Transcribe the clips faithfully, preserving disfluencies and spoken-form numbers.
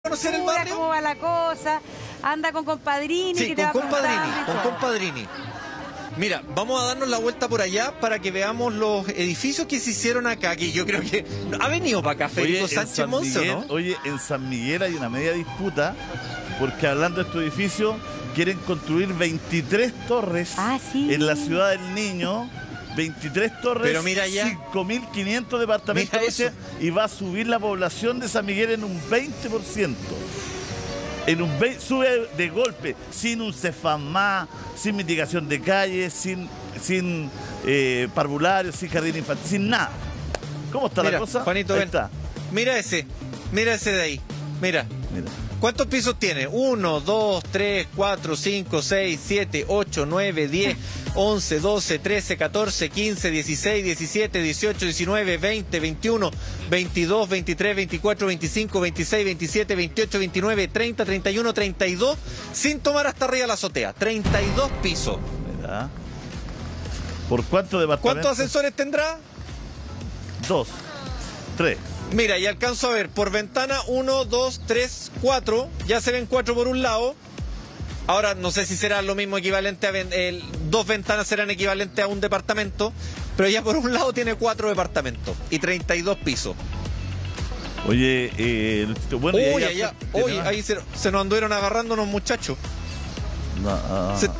conocer el barrio? ¿Cómo va la cosa? Anda con compadrini. Sí, que te con va compadrini, contando y con todo. compadrini. Mira, vamos a darnos la vuelta por allá para que veamos los edificios que se hicieron acá, que yo creo que... ¿Ha venido para acá Federico Oye, Sánchez San Monce, Miguel, no? Oye, en San Miguel hay una media disputa, porque hablando de estos edificios, quieren construir veintitrés torres Ah, sí. en la ciudad del Niño. veintitrés torres, Pero mira ya. cinco mil quinientos departamentos, Mira eso. y va a subir la población de San Miguel en un veinte por ciento. En un ve sube de golpe, sin un Cefamá, sin mitigación de calles, sin, sin eh, parvularios, sin jardín infantil, sin nada. ¿Cómo está Mira, la cosa? Juanito, Ahí ven. está. Mira ese, mira ese de ahí, mira. Mira. ¿Cuántos pisos tiene? uno, dos, tres, cuatro, cinco, seis, siete, ocho, nueve, diez, once, doce, trece, catorce, quince, dieciséis, diecisiete, dieciocho, diecinueve, veinte, veintiuno, veintidós, veintitrés, veinticuatro, veinticinco, veintiséis, veintisiete, veintiocho, veintinueve, treinta, treinta y uno, treinta y dos, sin tomar hasta arriba la azotea. treinta y dos pisos. Mira. ¿Por cuánto departamentos? ¿Cuántos ascensores tendrá? Dos. Tres. Mira, y alcanzo a ver por ventana uno, dos, tres, cuatro. Ya se ven cuatro por un lado. Ahora no sé si será lo mismo equivalente a... ven- el- dos ventanas serán equivalentes a un departamento. Pero ya por un lado tiene cuatro departamentos y treinta y dos pisos. Oye, eh, Luchito, bueno, y ahí Uy, al allá, frente uy, tenemos- ahí se, se nos anduvieron agarrando unos muchachos. No, ah, Se-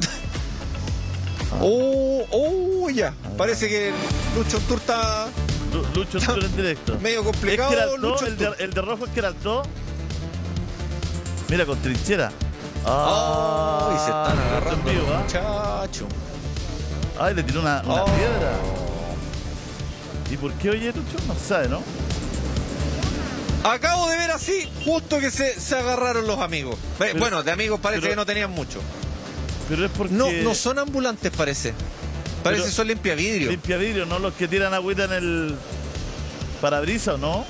Oh, oh, ya. Parece que Lucho Tour está Lu- Lucho Tour en directo. medio ¿Es complicado. Queraltó? Lucho ¿El de, Tour. el de rojo es Queraltó? Mira, con trinchera. Ah, Ay, se están agarrando en vivo, los ¿ah? muchachos. Ay, le tiró una, una Oh. piedra. ¿Y por qué oye Lucho? No se sabe, ¿no? Acabo de ver así, justo que se, se agarraron los amigos. Eh, Pero- bueno, de amigos parece pero- que no tenían mucho. Pero es porque... No, no son ambulantes, parece. Parece que Pero- son limpiavidrio. Limpia vidrio, ¿no? Los que tiran agüita en el parabrisas, ¿o no?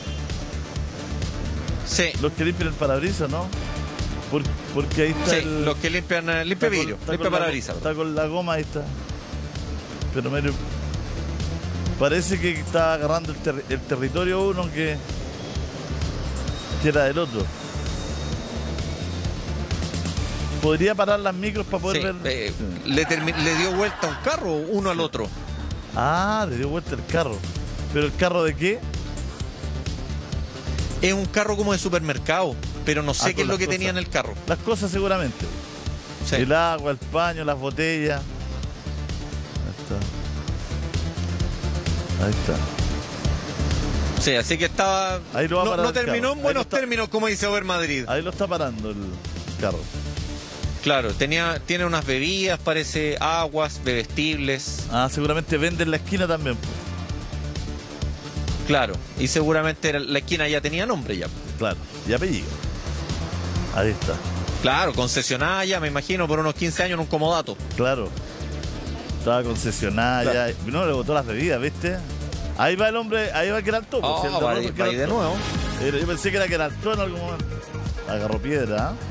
Sí, Los que limpian el parabrisas, ¿no? Por- porque ahí está sí, el... los que limpian eh, limpia está con- vidrio, está limpia con la- parabrisas. Está con la goma, ahí está. Pero medio... Parece que está agarrando el, ter- el territorio uno que... que era del otro. Podría parar las micros para poder Sí, ver... eh, Sí. le, termi- le dio vuelta un carro uno al otro. Ah, le dio vuelta el carro. ¿Pero el carro de qué? Es un carro como de supermercado, pero no sé Ah, qué con es lo las que cosas. tenía en el carro. Las cosas seguramente. Sí. El agua, el paño, las botellas. Ahí está. Ahí está. Sí, así que estaba... Ahí lo va a no, parar no el terminó carro. en Ahí buenos lo está- términos, como dice Over Madrid. Ahí lo está parando el carro. Claro, tenía, tiene unas bebidas, parece aguas, bebestibles. Ah, seguramente vende en la esquina también. po. Claro, y seguramente era- la esquina ya tenía nombre ya. Claro. Y apellido. Ahí está. Claro, concesionada, me imagino, por unos quince años en un comodato. Claro. Estaba concesionada Claro. ya. No, le botó las bebidas, ¿viste? Ahí va el hombre, ahí va Queraltó. Oh, pues, si el de va, rojo es va ahí de Queraltó. nuevo. Era- Yo pensé que era Queraltó en algún momento. Agarró piedra, ¿ah?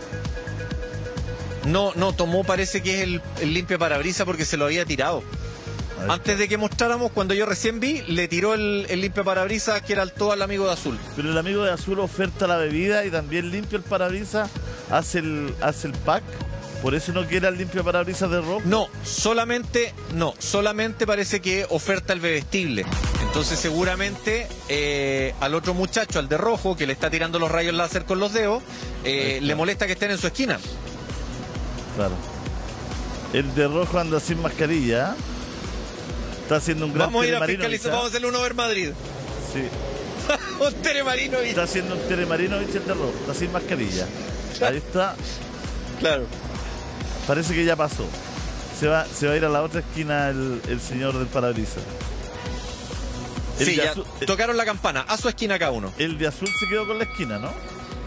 No, no, tomó parece que es el, el limpia parabrisas porque se lo había tirado. Ahí Antes de que mostráramos, cuando yo recién vi, le tiró el, el limpia parabrisas que era el todo al amigo de azul. Pero el amigo de azul oferta la bebida y también limpia el parabrisas, hace el, hace el pack. Por eso no quiere el limpio parabrisas de rojo. No, solamente, no, solamente parece que oferta el bebestible. Entonces seguramente eh, al otro muchacho, al de rojo, que le está tirando los rayos láser con los dedos, eh, le molesta que estén en su esquina. Claro. El de rojo anda sin mascarilla. ¿eh? Está haciendo un gran Vamos a ir a telemarino. fiscalizar, vamos a hacerle uno a ver Madrid. Sí. Un telemarino y... Está haciendo un telemarino el de rojo. Está sin mascarilla. Ahí está. Claro. Parece que ya pasó. Se va, se va a ir a la otra esquina el, el señor del parabrisas. El Sí, de ya azul- tocaron la campana, a su esquina cada uno. El de azul se quedó con la esquina, ¿no?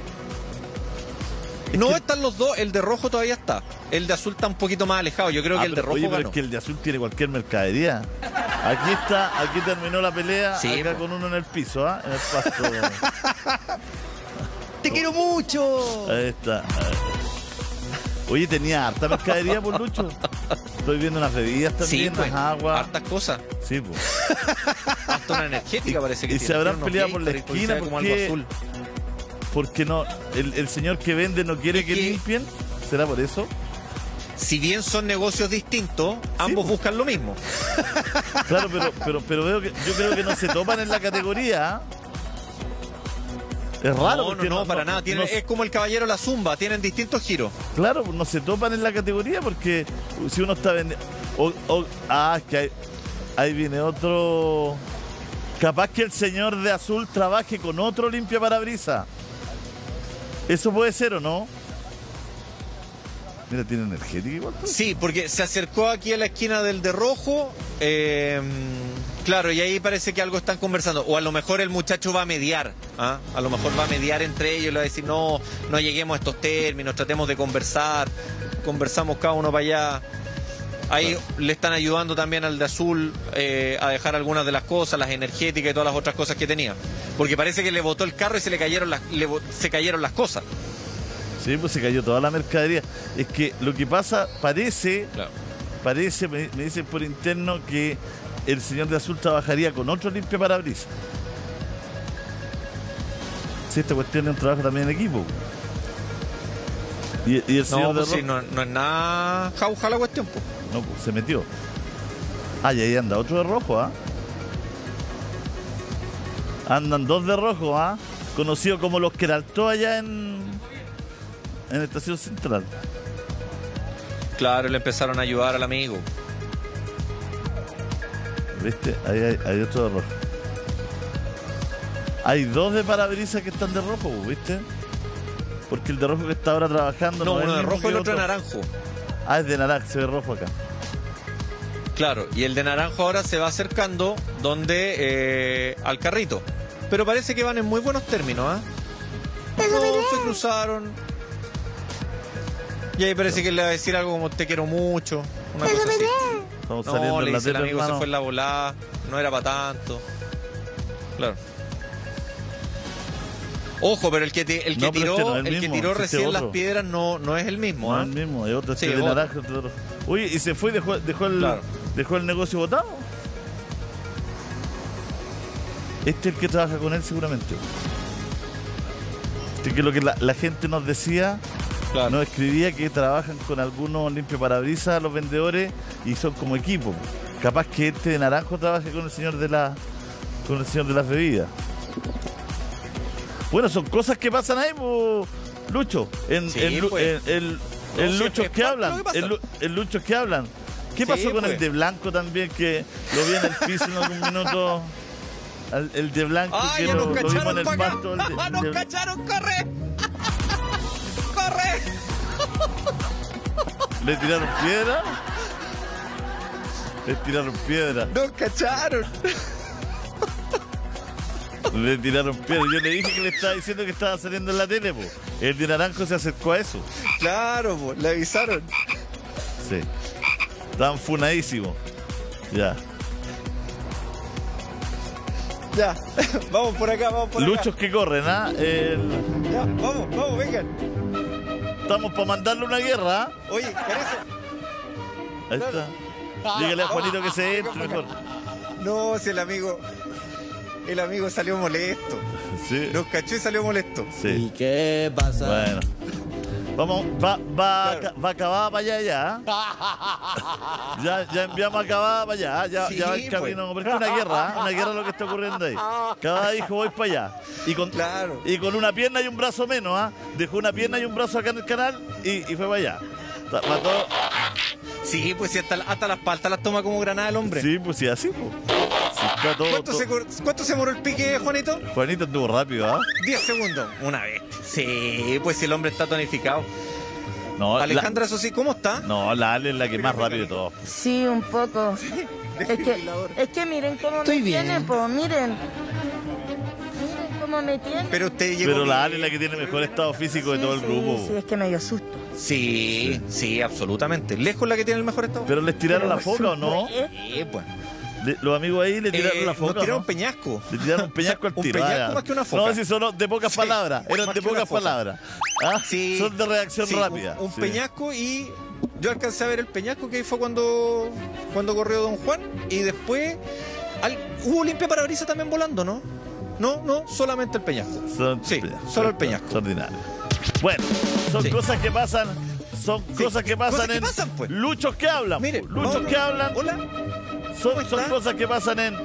No que- están los dos, el de rojo todavía está. El de azul está un poquito más alejado, yo creo Ah, que el de pero- rojo oye, pero ganó. es que el de azul tiene cualquier mercadería. Aquí está, aquí terminó la pelea, Sí, acá po. con uno en el piso, ¿ah? En el pasto. ¡Te quiero mucho! Ahí está. Oye, tenía harta mercadería por Lucho. Estoy viendo unas bebidas Sí, también, pues, unas aguas. hartas cosas. Sí, pues. Hasta una energética parece que Y tiene. se habrán Tiene unos peleado por la Gatorade, porque esquina, se ve como porque- algo azul. porque no el, el señor que vende no quiere Es que, que- limpien. ¿Será por eso? Si bien son negocios distintos, ambos po. buscan lo mismo. Claro, pero, pero, pero veo que yo creo que no se topan en la categoría. ¿ah? Es raro. no, no, porque no, para nada. Tienen- no- es como el caballero la zumba, tienen distintos giros. Claro, no se topan en la categoría porque si uno está vendiendo... o- o- ah, es que hay- ahí viene otro... Capaz que el señor de azul trabaje con otro limpia parabrisas. ¿Eso puede ser o no? Mira, tiene energética igual. pues. Sí, porque se acercó aquí a la esquina del de rojo. eh, claro, y ahí parece que algo están conversando. O a lo mejor el muchacho va a mediar. ¿ah? A lo mejor va a mediar entre ellos y le va a decir, no, no lleguemos a estos términos, tratemos de conversar. Conversamos cada uno para allá. Ahí le están ayudando también al de azul eh, a dejar algunas de las cosas, las energéticas y todas las otras cosas que tenía. Porque parece que le botó el carro y se le cayeron las, le bo- se cayeron las cosas. Sí, pues se cayó toda la mercadería. Es que lo que pasa, parece, Claro. parece, me, me dicen por interno que el señor de azul trabajaría con otro limpia parabrisas. Sí, esta cuestión es un trabajo también en equipo. Y, y el señor No, de pues sí, rojo- no, no es nada jauja la cuestión, pues. no, pues, se metió. Ah, y ahí anda otro de rojo, ¿ah? Andan dos de rojo, ¿ah? Conocido como los Queraltó allá en, en Estación Central. Claro, le empezaron a ayudar al amigo. ¿Viste? Ahí hay, hay otro de rojo. Hay dos de parabrisas que están de rojo, ¿viste? Porque el de rojo que está ahora trabajando No, es uno el de mismo rojo y que el otro de naranjo. Ah, es de naranja, se ve rojo acá. Claro, y el de naranjo ahora se va acercando donde eh, al carrito. Pero parece que van en muy buenos términos, ¿ah? No, se cruzaron. Y ahí parece que le va a decir algo como te quiero mucho. Una cosa así. Estamos No, saliendo le en la dice el tele, amigo, se hermano. fue en la volada, no era para tanto. Claro. Ojo, pero el que, te- el que No, pero tiró, este no es el el que mismo, tiró este recién otro. las piedras no, no es el mismo, No ¿ah? es el mismo, hay otro, este Sí, de otro. naranja, otro de rojo. Oye, ¿y se fue y dejó, dejó, el, Claro. dejó el negocio botado? Este es el que trabaja con él seguramente. Este que es lo que la, la gente nos decía, Claro. nos escribía que trabajan con algunos limpiaparabrisas los vendedores y son como equipo. Capaz que este de naranjo trabaje con el señor de la con el señor de las bebidas. Bueno, son cosas que pasan ahí, po, Lucho. En, Sí, en, Lu- pues. en- en- No, en sí, Luchos es que parte de hablan. lo que pasa. En, Lu- en Luchos que hablan. ¿Qué Sí, pasó con pues. el de blanco también? Que lo vi en el piso en algún minuto. Al- el de blanco ¡Ah, que ya lo, nos lo vimos en cacharon el para acá! pasto. el de- ¡Ah, nos de- cacharon! ¡Corre! ¡Corre! ¿Le tiraron piedra? Le tiraron piedra. ¡Nos cacharon! Le tiraron piedra. Yo le dije que le estaba diciendo que estaba saliendo en la tele, po. El de naranjo se acercó a eso. Claro, po, le avisaron. Sí. Estaban funadísimos. Ya. Ya, vamos por acá, vamos por Luchos que corren, ¿ah? El- acá. Ya, vamos, vamos, vengan. Estamos para mandarle una guerra, ¿ah? Oye, parece... Ahí está. Dígale a Juanito que se entre mejor. No, si el amigo... El amigo salió molesto. Sí. Nos cachó y salió molesto. Sí. qué pasa? Bueno. Vamos, va, va, Claro. va acabada para allá ya. ¿ah? Ya, ya enviamos a Cavada para allá. ¿ah? Ya, Sí, ya va el camino. Porque es una guerra, ¿ah? Una guerra lo que está ocurriendo ahí. Cavada dijo voy para allá. Y con, Claro. y con una pierna y un brazo menos, ¿ah? Dejó una pierna y un brazo acá en el canal y, y fue para allá. Ta- Mató. Sí, pues si hasta, hasta las paltas las toma como granada el hombre. Sí, pues sí, así, pues. Sí, está todo, ¿Cuánto, todo- se, cor- ¿Cuánto se moró el pique, Juanito? Juanito anduvo rápido, ¿ah? Diez segundos. Una vez. Sí, pues si el hombre está tonificado. No, Alejandra, eso sí, ¿cómo está? la, no, la Ale es la que más rápido de todos. Sí, un poco. Es que, es que miren cómo Estoy me bien. tiene, pues, miren. Miren cómo me tiene. Pero usted llegó Pero la bien. Ale es la que tiene mejor estado físico de Sí, todo el sí, grupo. Sí, es que me dio susto. Sí, sí, absolutamente. Lejos la que tiene el mejor estado. Pero les tiraron la Pero foca o no? ¿eh? Sí, pues. Le- los amigos ahí le tiraron Eh, la nos foca. tiraron ¿no? peñasco. Le tiraron un peñasco al Un tiro. peñasco ah, ya. más que una foca. No, si son de pocas Sí, palabras. Eran más de que una pocas foca. palabras. ¿Ah? Sí. Son de reacción Sí, rápida. Un, un Sí. peñasco y yo alcancé a ver el peñasco que ahí fue cuando, cuando corrió Don Juan y después al- hubo limpia parabrisas también volando, ¿no? No, no, solamente el peñasco. Son- Sí, peñasco. solo el peñasco. Extraordinario. Bueno, son Sí. cosas que pasan. Son Sí, cosas que pasan cosas que en. pasan, pues. Luchos que hablan. Mire, pues. Luchos vamos- que hablan. Hola. Son, ¿cómo son está? cosas que pasan en.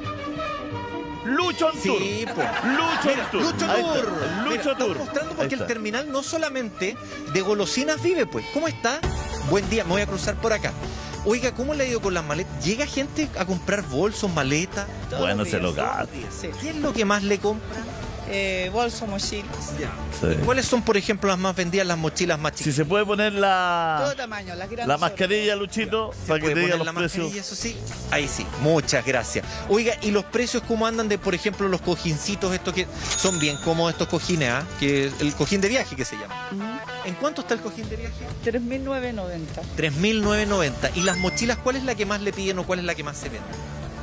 Lucho on Tour. Sí, pues. Lucho Mira, on Tour. Lucho Ahí está. Tour. Lucho Mira, Tour. estamos mostrando porque Ahí el está. terminal no solamente de golosinas vive, pues. ¿Cómo está? Buen día, me voy a cruzar por acá. Oiga, ¿cómo le ha ido con las maletas? ¿Llega gente a comprar bolsos, maletas? Bueno, se lo gasta. Sí. ¿Qué es lo que más le compra? Eh, bolso, mochilas. Sí. ¿Cuáles son, por ejemplo, las más vendidas, las mochilas más Si chiquitas? se puede poner Todo la, tamaño, las grandes. la sobre mascarilla, Luchito, para que ¿Puede te diga poner los la precios. mascarilla, eso sí? Ahí sí, muchas gracias. Oiga, ¿y los precios cómo andan de, por ejemplo, los cojincitos estos que son bien cómodos estos cojines, ah? Que es el cojín de viaje que se llama. todo. Ujú. ¿En cuánto está el cojín de viaje? tres mil novecientos noventa. tres mil novecientos noventa. ¿Y las mochilas cuál es la que más le piden o cuál es la que más se vende?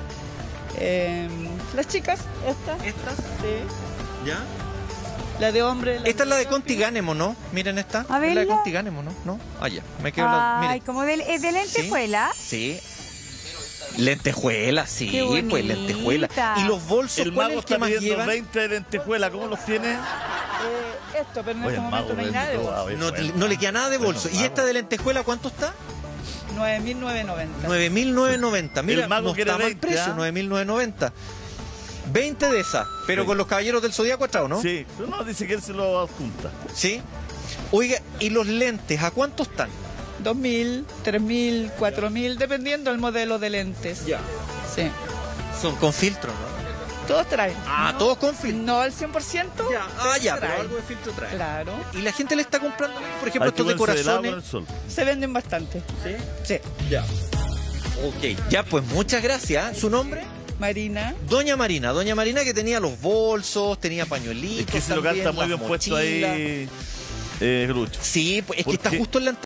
Eh, las chicas, esta. ¿Estas? Sí. ¿Ya? La de hombre. Esta es la de camping. Contigánemo, ¿no? Miren esta. A Es la de verla. Contigánemo, ¿no? ¿No? Ah, ya. Me quedo la... Ay, Mire. como de, es de lentejuela. Sí. Lentejuela, sí, Qué bonita. pues lentejuela. ¿Y los bolsos El cuál mago es el que está más pidiendo llevan? veinte de lentejuela. ¿Cómo los tiene? Eh, esto, pero en Oye, este el momento mago no hay vende nada de todo. bolso. Ah, oye, No, bueno. no le queda nada de Bueno, bolso. ¿Y mago. esta de lentejuela cuánto está? nueve mil novecientos noventa. nueve mil novecientos noventa. Mira, El mago no quiere está mal veinte, precio, ¿ah? nueve mil novecientos noventa. veinte de esas, pero Sí. con los caballeros del Zodíaco atrás, ¿no? Sí, pero no, dice que él se lo adjunta. ¿Sí? Oiga, ¿y los lentes a cuánto están? dos mil, tres mil, cuatro mil, dependiendo del modelo de lentes. Ya. Sí. Son con filtro, ¿no? Todos traen. Ah, No- todos con filtro. No al cien por ciento. Ya. Ah, ya, pero traen. algo de filtro trae. Claro. Y la gente le está comprando, por ejemplo, Hay que estos de ponerse del agua en corazones. el sol. Se venden bastante. ¿Sí? Sí. Ya. Ok. Ya, pues muchas gracias. ¿Su nombre? Marina. Doña Marina. Doña Marina que tenía los bolsos, tenía pañuelitos. Es que se lo también, canta muy las bien puesto mochilas. ahí, eh, Lucho. Sí, pues es que ¿Por está qué? justo en la